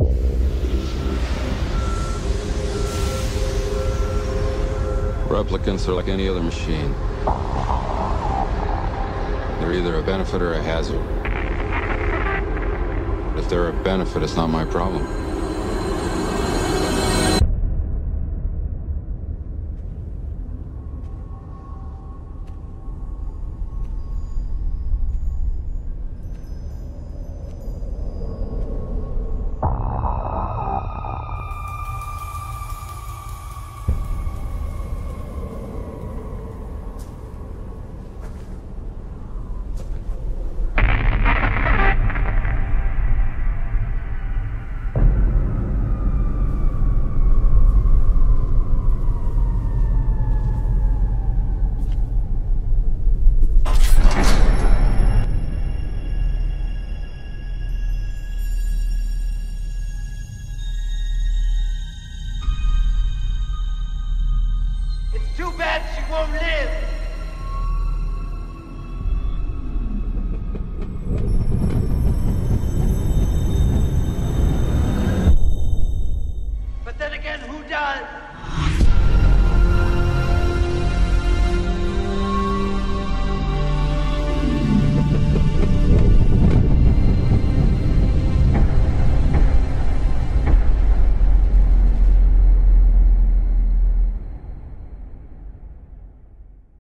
Replicants are like any other machine. They're either a benefit or a hazard. If they're a benefit, it's not my problem. It's too bad she won't live. But then again, who does?